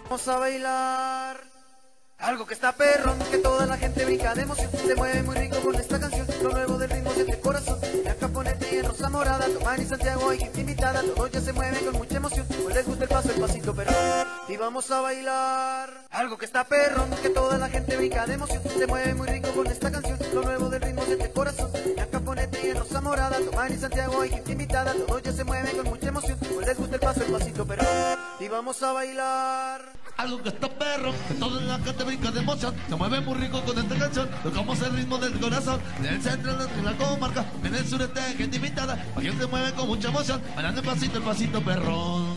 Vamos a bailar algo que está perrón, que toda la gente brinca de emoción. Se mueve muy rico con esta canción, lo nuevo del ritmo siente corazón. La Caponete y en Rosa Morada, Tomás y Santiago hay gente invitada. Todos ya se mueven con mucha emoción, pues les gusta el paso, el pasito perrón. Y vamos a bailar algo que está perrón, que toda la gente brinca de emoción. Se mueve muy rico con esta canción, lo nuevo del ritmo siente corazón. La Caponete y en Rosa Morada, Tomás y Santiago hay gente invitada. Todos ya se mueven con mucha emoción, pues les gusta el paso, el pasito perrón. Y vamos a bailar algo que está perro, que toda la gente brinca de emoción. Se mueve muy rico con esta canción, tocamos el ritmo del corazón. Del centro de la comarca, en el sureste hay gente invitada. La gente se mueve con mucha emoción, bailando el pasito perrón.